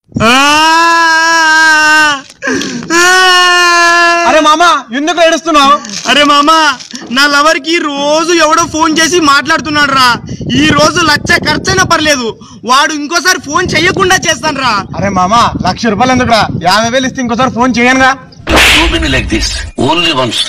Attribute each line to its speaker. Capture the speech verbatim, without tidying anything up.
Speaker 1: అరే మామా ఎందుకు ఏడుస్తున్నావు?
Speaker 2: అరే మామా నా లవర్ కి రోజు ఎవడో ఫోన్ చేసి మాట్లాడుతున్నాడు రా. ఈ రోజు లక్ష ఖర్చైనా పర్లేదు, వాడు ఇంకోసారి ఫోన్ చెయ్యకుండా చేస్తాను రా.
Speaker 1: అరే మామా లక్ష రూపాయలు ఎందుకురా? యాభై వేలు ఇస్తే ఇంకోసారి ఫోన్ చేయనుగా.
Speaker 3: Like this only once.